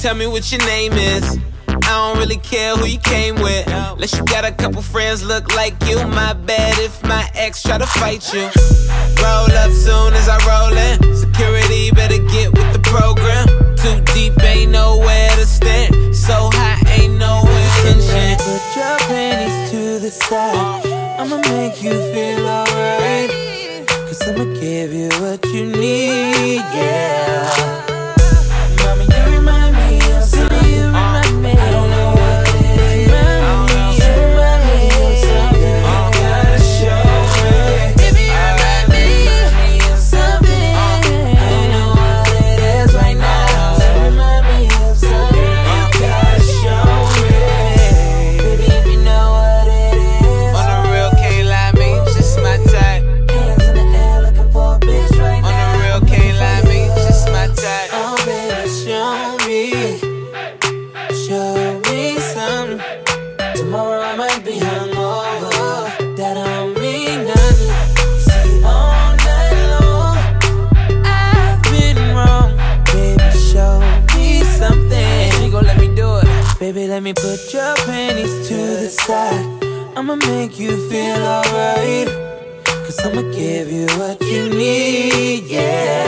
tell me what your name is. I don't really care who you came with, unless you got a couple friends look like you. My bad if my ex try to fight you. Roll up soon as I roll in. Security better get with the program. Too deep, ain't nowhere to stand. So high, ain't nowhere to stand. Put your panties to the side. I'ma make you feel alright, 'cause I'ma give you what you need, yeah. Mama, you remind me of something. You remind me. I don't know what it is. You remind me of something. You gotta show me. Baby, you remind me of something. I don't know what it is right now. You remind me of something. You gotta show me. Baby, if you know what it is. On the real, can't lie, me, just my type. Hands in the air looking for a bitch right now. On the real, can't lie, me, just my type. Oh baby, show me something. Tomorrow I might be hungover, that don't mean nothing. See, all night long I've been wrong. Baby, show me something. You gon' let me do it. Baby, let me put your panties to the side. I'ma make you feel alright, 'cause I'ma give you what you need, yeah.